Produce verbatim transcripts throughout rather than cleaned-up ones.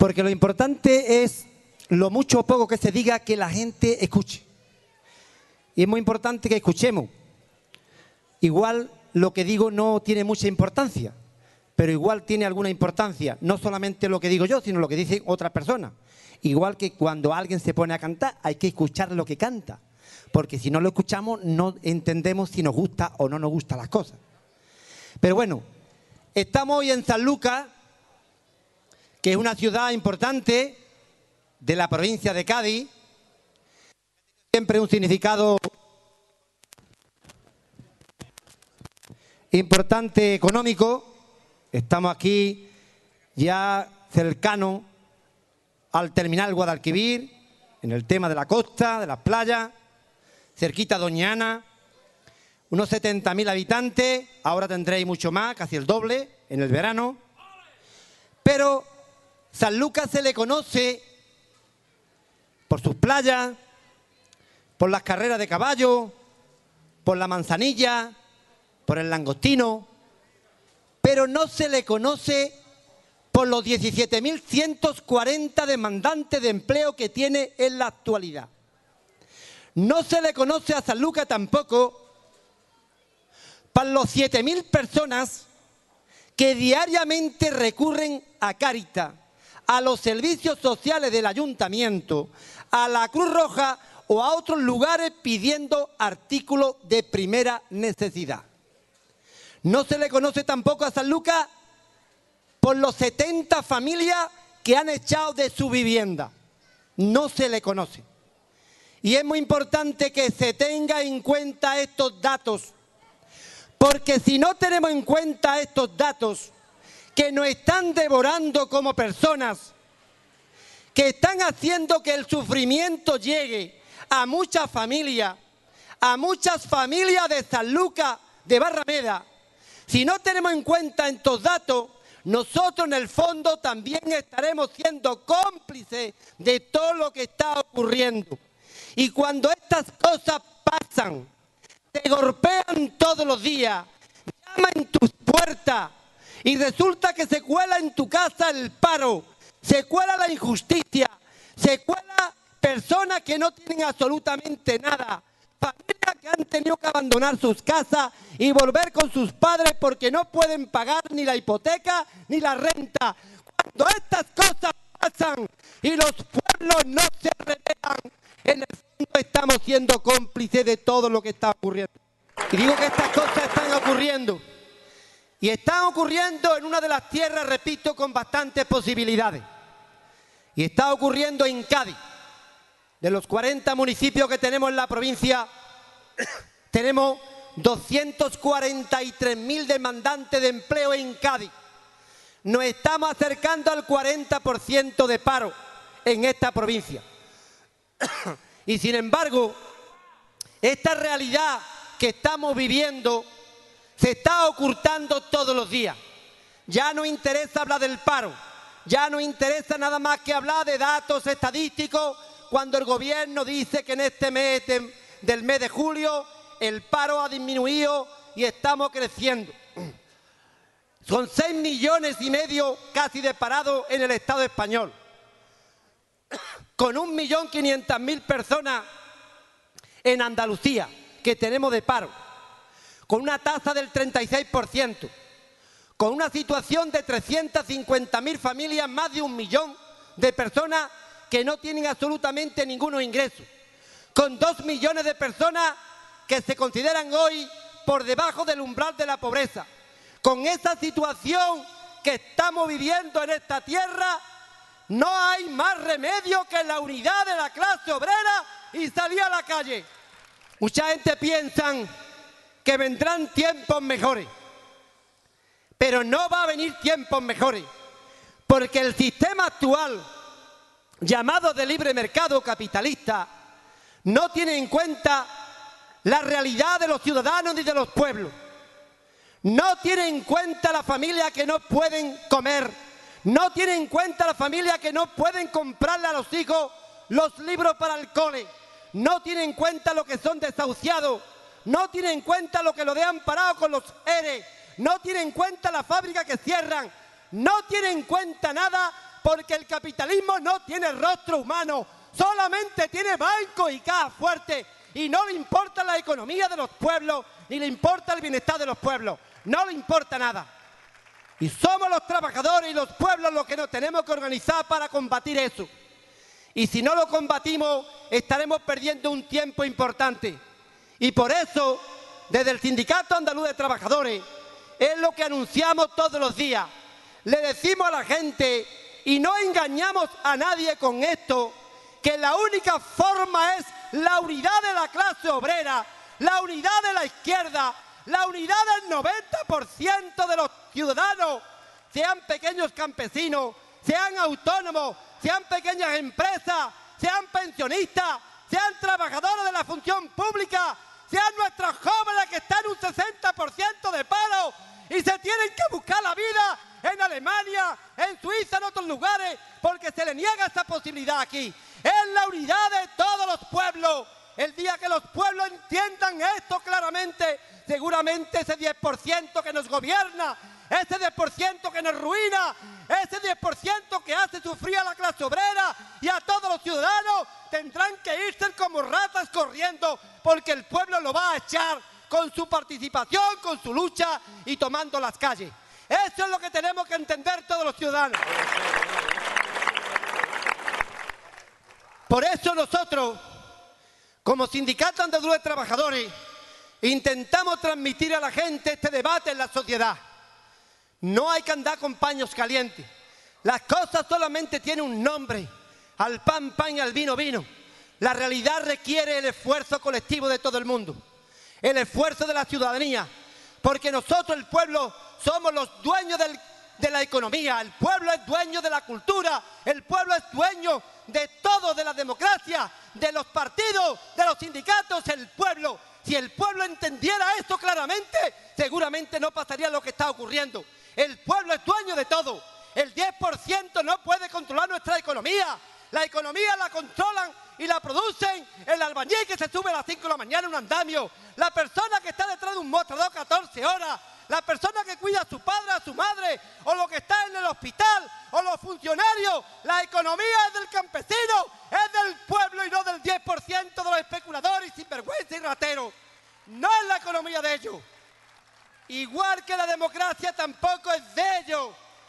Porque lo importante es lo mucho o poco que se diga, que la gente escuche. Y es muy importante que escuchemos. Igual lo que digo no tiene mucha importancia, pero igual tiene alguna importancia, no solamente lo que digo yo, sino lo que dicen otras personas. Igual que cuando alguien se pone a cantar, hay que escuchar lo que canta, porque si no lo escuchamos no entendemos si nos gusta o no nos gustan las cosas. Pero bueno, estamos hoy en Sanlúcar, que es una ciudad importante de la provincia de Cádiz, siempre un significado importante económico. Estamos aquí ya cercano al terminal Guadalquivir, en el tema de la costa, de las playas, cerquita a Doñana, unos setenta mil habitantes, ahora tendréis mucho más, casi el doble, en el verano. Pero Sanlúcar se le conoce por sus playas, por las carreras de caballo, por la manzanilla, por el langostino, pero no se le conoce por los diecisiete mil ciento cuarenta demandantes de empleo que tiene en la actualidad. No se le conoce a Sanlúcar tampoco por los siete mil personas que diariamente recurren a Cáritas, a los servicios sociales del ayuntamiento, a la Cruz Roja o a otros lugares pidiendo artículos de primera necesidad. No se le conoce tampoco a Sanlúcar por los setenta familias que han echado de su vivienda. No se le conoce. Y es muy importante que se tenga en cuenta estos datos, porque si no tenemos en cuenta estos datos, que nos están devorando como personas, que están haciendo que el sufrimiento llegue a muchas familias, a muchas familias de Sanlúcar, de Barrameda. Si no tenemos en cuenta estos datos, nosotros en el fondo también estaremos siendo cómplices de todo lo que está ocurriendo. Y cuando estas cosas pasan, te golpean todos los días, llaman en tus puertas y resulta que se cuela en tu casa el paro, se cuela la injusticia, se cuela personas que no tienen absolutamente nada, familias que han tenido que abandonar sus casas y volver con sus padres porque no pueden pagar ni la hipoteca ni la renta. Cuando estas cosas pasan y los pueblos no se revelan, en el fondo estamos siendo cómplices de todo lo que está ocurriendo. Y digo que estas cosas están ocurriendo. Y están ocurriendo en una de las tierras, repito, con bastantes posibilidades. Y está ocurriendo en Cádiz. De los cuarenta municipios que tenemos en la provincia, tenemos doscientos cuarenta y tres mil demandantes de empleo en Cádiz. Nos estamos acercando al cuarenta por ciento de paro en esta provincia. Y sin embargo, esta realidad que estamos viviendo se está ocultando todos los días. Ya no interesa hablar del paro, ya no interesa nada más que hablar de datos estadísticos, cuando el gobierno dice que en este mes de, del mes de julio el paro ha disminuido y estamos creciendo. Son seis millones y medio casi de parados en el Estado español, con un millón quinientas mil personas en Andalucía que tenemos de paro, con una tasa del treinta y seis por ciento, con una situación de trescientas cincuenta mil familias, más de un millón de personas que no tienen absolutamente ninguno ingreso, con dos millones de personas que se consideran hoy por debajo del umbral de la pobreza. Con esa situación que estamos viviendo en esta tierra, no hay más remedio que la unidad de la clase obrera y salir a la calle. Mucha gente piensa que vendrán tiempos mejores, pero no va a venir tiempos mejores, porque el sistema actual, llamado de libre mercado capitalista, no tiene en cuenta la realidad de los ciudadanos ni de los pueblos. No tiene en cuenta la familia que no pueden comer, no tiene en cuenta la familia que no pueden comprarle a los hijos los libros para el cole, no tiene en cuenta lo que son desahuciados, no tiene en cuenta lo que lo dejan parado con los E R E, no tiene en cuenta la fábrica que cierran, no tiene en cuenta nada porque el capitalismo no tiene rostro humano, solamente tiene banco y caja fuerte, y no le importa la economía de los pueblos, ni le importa el bienestar de los pueblos, no le importa nada. Y somos los trabajadores y los pueblos los que nos tenemos que organizar para combatir eso. Y si no lo combatimos, estaremos perdiendo un tiempo importante. Y por eso, desde el Sindicato Andaluz de Trabajadores, es lo que anunciamos todos los días. Le decimos a la gente, y no engañamos a nadie con esto, que la única forma es la unidad de la clase obrera, la unidad de la izquierda, la unidad del noventa por ciento de los ciudadanos, sean pequeños campesinos, sean autónomos, sean pequeñas empresas, sean pensionistas, sean trabajadores de la función pública, sean nuestros jóvenes que están en un sesenta por ciento de paro y se tienen que buscar la vida en Alemania, en Suiza, en otros lugares, porque se les niega esa posibilidad aquí. Es la unidad de todos los pueblos. El día que los pueblos entiendan esto claramente, seguramente ese diez por ciento que nos gobierna, ese diez por ciento que nos ruina, ese diez por ciento que hace sufrir a la clase obrera y a todos los ciudadanos, tendrán que irse como ratas corriendo, porque el pueblo lo va a echar con su participación, con su lucha y tomando las calles. Eso es lo que tenemos que entender todos los ciudadanos. Por eso nosotros, como Sindicato Andaluz de Trabajadores, intentamos transmitir a la gente este debate en la sociedad. No hay que andar con paños calientes. Las cosas solamente tienen un nombre. Al pan, pan y al vino, vino. La realidad requiere el esfuerzo colectivo de todo el mundo. El esfuerzo de la ciudadanía. Porque nosotros, el pueblo, somos los dueños del, de la economía. El pueblo es dueño de la cultura. El pueblo es dueño de todo, de la democracia, de los partidos, de los sindicatos. El pueblo, si el pueblo entendiera esto claramente, seguramente no pasaría lo que está ocurriendo. El pueblo es dueño de todo. El diez por ciento no puede controlar nuestra economía. La economía la controlan y la producen el albañil que se sube a las cinco de la mañana en un andamio, la persona que está detrás de un mostrador catorce horas, la persona que cuida a su padre, a su madre, o lo que está en el hospital, o los funcionarios. La economía es del campesino, es del pueblo y no del diez por ciento de los especuladores y sinvergüenza y rateros. No es la economía de ellos. Igual que la democracia tampoco es de ellos.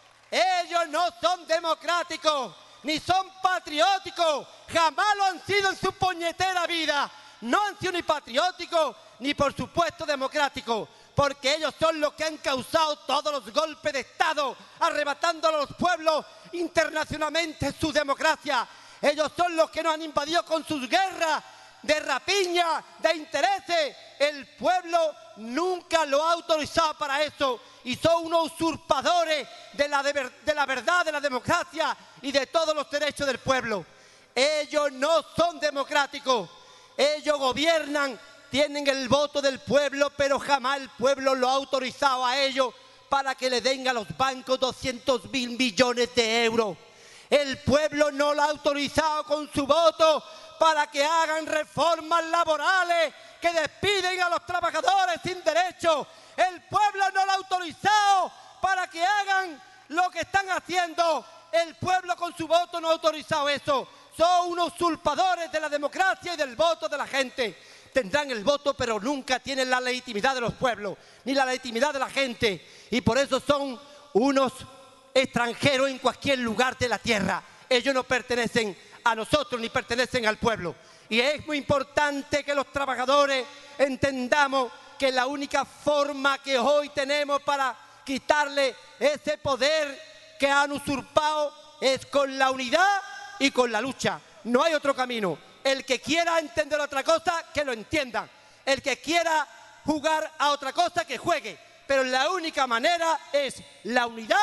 Ellos no son democráticos, ni son patrióticos. Jamás lo han sido en su puñetera vida. No han sido ni patrióticos, ni por supuesto democráticos, porque ellos son los que han causado todos los golpes de Estado, arrebatando a los pueblos internacionalmente su democracia. Ellos son los que nos han invadido con sus guerras de rapiña, de intereses. El pueblo nunca lo ha autorizado para eso y son unos usurpadores de la, de, de la verdad, de la democracia y de todos los derechos del pueblo. Ellos no son democráticos, ellos gobiernan, tienen el voto del pueblo, pero jamás el pueblo lo ha autorizado a ellos para que le den a los bancos doscientos mil millones de euros. El pueblo no lo ha autorizado con su voto para que hagan reformas laborales que despiden a los trabajadores sin derecho. El pueblo no lo ha autorizado para que hagan lo que están haciendo. El pueblo con su voto no ha autorizado eso. Son unos usurpadores de la democracia y del voto de la gente. Tendrán el voto, pero nunca tienen la legitimidad de los pueblos, ni la legitimidad de la gente. Y por eso son unos extranjeros en cualquier lugar de la tierra. Ellos no pertenecen a nosotros ni pertenecen al pueblo. Y es muy importante que los trabajadores entendamos que la única forma que hoy tenemos para quitarle ese poder que han usurpado es con la unidad y con la lucha. No hay otro camino. El que quiera entender otra cosa, que lo entienda. El que quiera jugar a otra cosa, que juegue. Pero la única manera es la unidad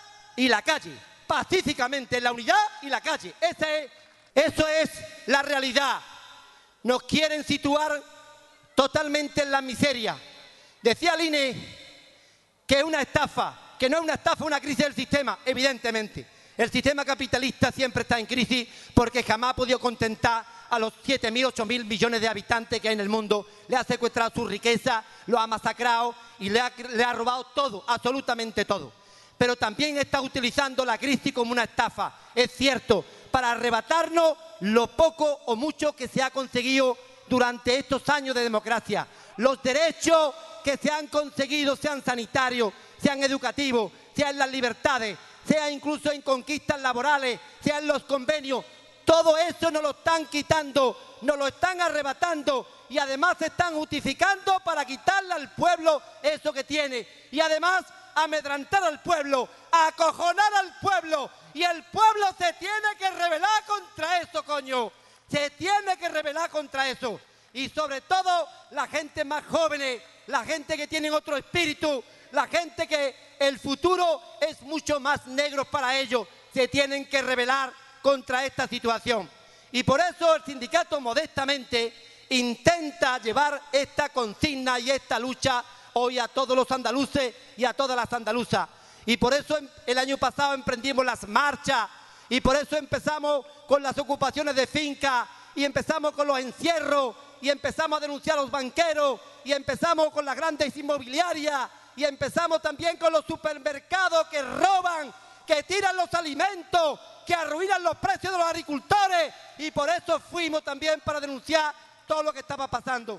y la calle. Pacíficamente, la unidad y la calle. Esa es, eso es la realidad. Nos quieren situar totalmente en la miseria. Decía Line que es una estafa, que no es una estafa, una crisis del sistema, evidentemente. El sistema capitalista siempre está en crisis porque jamás ha podido contentar a los siete mil, ocho mil millones de habitantes que hay en el mundo. Le ha secuestrado su riqueza, lo ha masacrado y le ha, le ha robado todo, absolutamente todo. pero también está utilizando la crisis como una estafa, es cierto, para arrebatarnos lo poco o mucho que se ha conseguido durante estos años de democracia. Los derechos que se han conseguido, sean sanitarios, sean educativos, sean las libertades, sea incluso en conquistas laborales, sean los convenios, todo eso nos lo están quitando, nos lo están arrebatando y además se están justificando para quitarle al pueblo eso que tiene y además amedrentar al pueblo, acojonar al pueblo y el pueblo se tiene que rebelar contra eso, coño, se tiene que rebelar contra eso y sobre todo la gente más joven, la gente que tiene otro espíritu, la gente que el futuro es mucho más negro para ellos, se tienen que rebelar contra esta situación. Y por eso el sindicato modestamente intenta llevar esta consigna y esta lucha hoy a todos los andaluces y a todas las andaluzas. Y por eso el año pasado emprendimos las marchas y por eso empezamos con las ocupaciones de finca y empezamos con los encierros y empezamos a denunciar a los banqueros y empezamos con las grandes inmobiliarias y empezamos también con los supermercados que roban, que tiran los alimentos, que arruinan los precios de los agricultores y por eso fuimos también para denunciar todo lo que estaba pasando.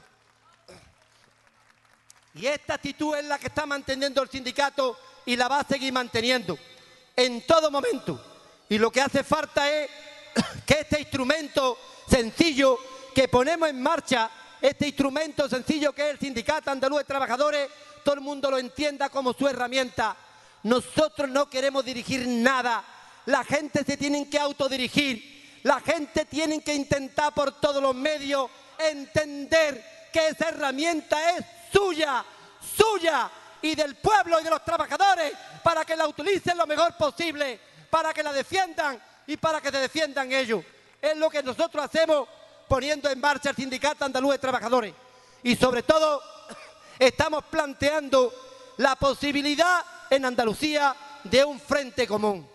Y esta actitud es la que está manteniendo el sindicato y la va a seguir manteniendo en todo momento. Y lo que hace falta es que este instrumento sencillo que ponemos en marcha, este instrumento sencillo que es el Sindicato Andaluz de Trabajadores, todo el mundo lo entienda como su herramienta. Nosotros no queremos dirigir nada, la gente se tiene que autodirigir, la gente tiene que intentar por todos los medios entender que esa herramienta es suya, suya y del pueblo y de los trabajadores para que la utilicen lo mejor posible, para que la defiendan y para que se defiendan ellos. Es lo que nosotros hacemos poniendo en marcha el Sindicato Andaluz de Trabajadores y sobre todo estamos planteando la posibilidad en Andalucía de un frente común,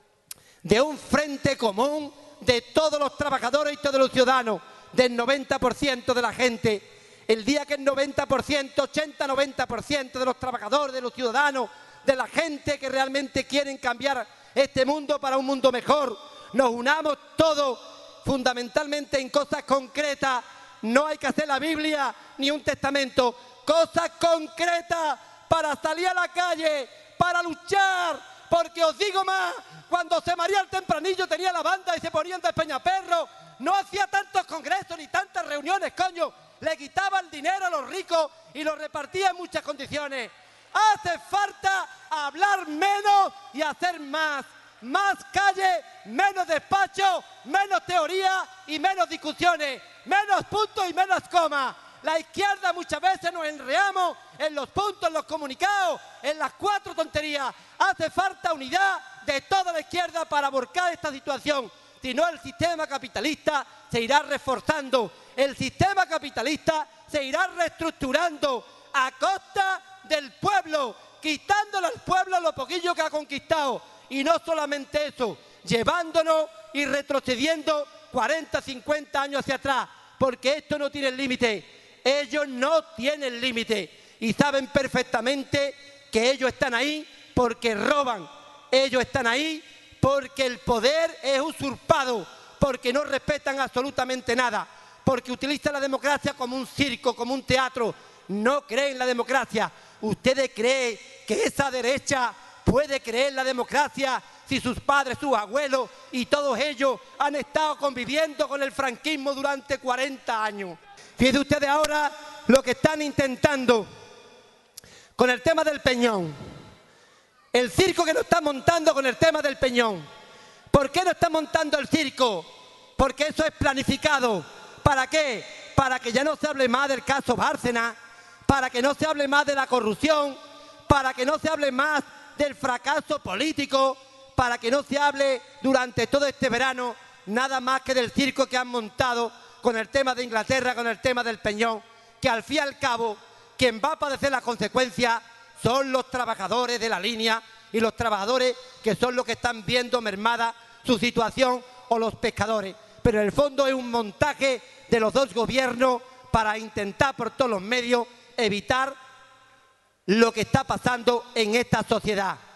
de un frente común de todos los trabajadores y todos los ciudadanos, del noventa por ciento de la gente. El día que el noventa por ciento, ochenta a noventa por ciento de los trabajadores, de los ciudadanos, de la gente que realmente quieren cambiar este mundo para un mundo mejor, nos unamos todos fundamentalmente en cosas concretas, no hay que hacer la Biblia ni un testamento, cosas concretas para salir a la calle, para luchar, porque os digo más, cuando se María el Tempranillo tenía la banda y se ponían de Peñaperro, no hacía tantos congresos ni tantas reuniones, coño, le quitaba el dinero a los ricos y lo repartía en muchas condiciones. Hace falta hablar menos y hacer más. Más calle, menos despacho, menos teoría y menos discusiones, menos puntos y menos comas. La izquierda muchas veces nos enreamos en los puntos, en los comunicados, en las cuatro tonterías. Hace falta unidad de toda la izquierda para abordar esta situación. Si no, el sistema capitalista se irá reforzando, el sistema capitalista se irá reestructurando a costa del pueblo, quitándole al pueblo lo poquillo que ha conquistado. Y no solamente eso, llevándonos y retrocediendo cuarenta, cincuenta años hacia atrás, porque esto no tiene límite, ellos no tienen límite y saben perfectamente que ellos están ahí porque roban, ellos están ahí porque el poder es usurpado, porque no respetan absolutamente nada, porque utilizan la democracia como un circo, como un teatro, no creen en la democracia. ¿Ustedes creen que esa derecha puede creer en la democracia si sus padres, sus abuelos y todos ellos han estado conviviendo con el franquismo durante cuarenta años? Fíjense ustedes ahora lo que están intentando con el tema del Peñón. El circo que nos está montando con el tema del Peñón. ¿Por qué no está montando el circo? Porque eso es planificado. ¿Para qué? Para que ya no se hable más del caso Bárcenas, para que no se hable más de la corrupción, para que no se hable más del fracaso político, para que no se hable durante todo este verano nada más que del circo que han montado con el tema de Inglaterra, con el tema del Peñón, que al fin y al cabo quien va a padecer las consecuencias son los trabajadores de la línea y los trabajadores que son los que están viendo mermada su situación o los pescadores. Pero en el fondo es un montaje de los dos gobiernos para intentar por todos los medios evitar lo que está pasando en esta sociedad.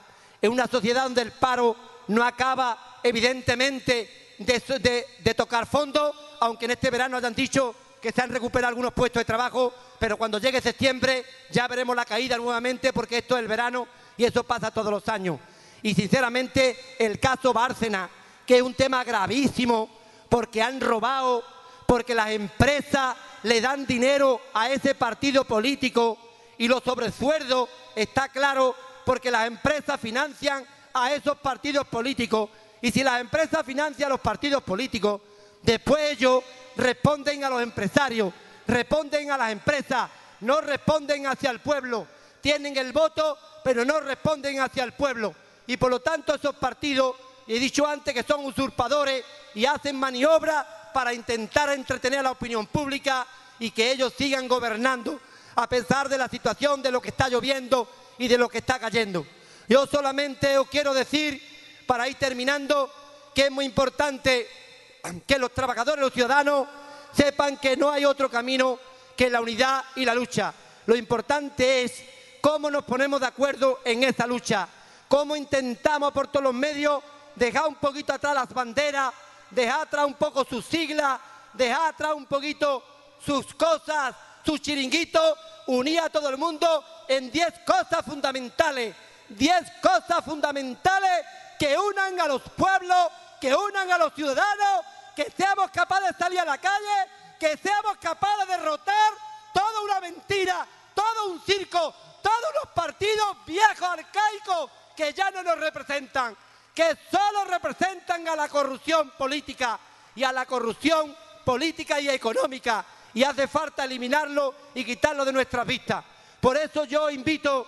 en una sociedad donde el paro no acaba, evidentemente, de, de, de tocar fondo, aunque en este verano hayan dicho que se han recuperado algunos puestos de trabajo, pero cuando llegue septiembre ya veremos la caída nuevamente, porque esto es el verano y eso pasa todos los años. Y sinceramente el caso Bárcenas, que es un tema gravísimo, porque han robado, porque las empresas le dan dinero a ese partido político y los sobresueldos, está claro, porque las empresas financian a esos partidos políticos, y si las empresas financian a los partidos políticos, después ellos responden a los empresarios, responden a las empresas, no responden hacia el pueblo. Tienen el voto, pero no responden hacia el pueblo. Y por lo tanto esos partidos, y he dicho antes que son usurpadores y hacen maniobras para intentar entretener a la opinión pública y que ellos sigan gobernando a pesar de la situación, de lo que está lloviendo y de lo que está cayendo. Yo solamente os quiero decir, para ir terminando, que es muy importante que los trabajadores, los ciudadanos, sepan que no hay otro camino que la unidad y la lucha. Lo importante es cómo nos ponemos de acuerdo en esa lucha, cómo intentamos por todos los medios dejar un poquito atrás las banderas, dejar atrás un poco sus siglas, dejar atrás un poquito sus cosas, sus chiringuitos, unir a todo el mundo en diez cosas fundamentales, diez cosas fundamentales que unan a los pueblos, que unan a los ciudadanos, que seamos capaces de salir a la calle, que seamos capaces de derrotar toda una mentira, todo un circo, todos unos partidos viejos, arcaicos, que ya no nos representan, que solo representan a la corrupción política y a la corrupción política y económica, y hace falta eliminarlo y quitarlo de nuestras vistas. Por eso yo invito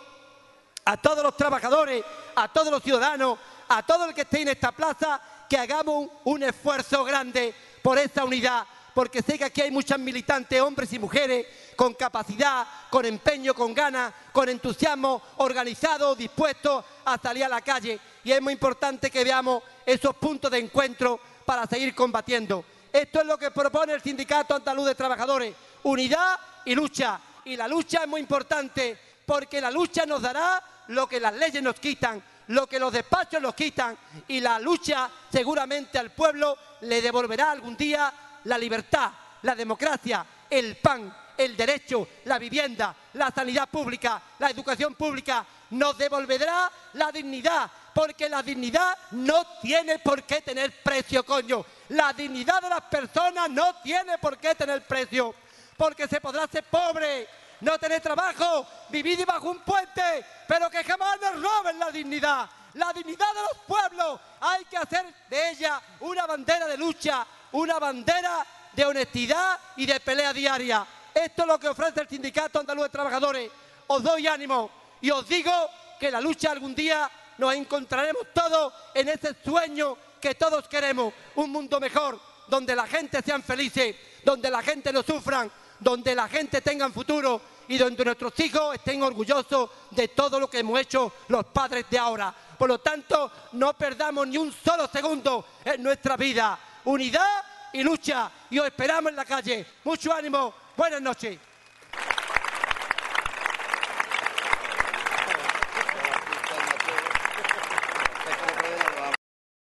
a todos los trabajadores, a todos los ciudadanos, a todo el que esté en esta plaza, que hagamos un, un esfuerzo grande por esta unidad, porque sé que aquí hay muchas militantes, hombres y mujeres, con capacidad, con empeño, con ganas, con entusiasmo, organizados, dispuestos a salir a la calle. Y es muy importante que veamos esos puntos de encuentro para seguir combatiendo. Esto es lo que propone el Sindicato Andaluz de Trabajadores, unidad y lucha. Y la lucha es muy importante, porque la lucha nos dará lo que las leyes nos quitan, lo que los despachos nos quitan, y la lucha seguramente al pueblo le devolverá algún día la libertad, la democracia, el pan, el derecho, la vivienda, la sanidad pública, la educación pública. Nos devolverá la dignidad, porque la dignidad no tiene por qué tener precio, coño. La dignidad de las personas no tiene por qué tener precio, porque se podrá ser pobre, no tener trabajo, vivir debajo de un puente, pero que jamás nos roben la dignidad. La dignidad de los pueblos hay que hacer de ella una bandera de lucha, una bandera de honestidad y de pelea diaria. Esto es lo que ofrece el Sindicato Andaluz de Trabajadores. Os doy ánimo y os digo que la lucha algún día nos encontraremos todos en ese sueño que todos queremos, un mundo mejor, donde la gente sean felices, donde la gente no sufran, donde la gente tenga un futuro y donde nuestros hijos estén orgullosos de todo lo que hemos hecho los padres de ahora. Por lo tanto, no perdamos ni un solo segundo en nuestra vida. Unidad y lucha, y os esperamos en la calle. Mucho ánimo, buenas noches.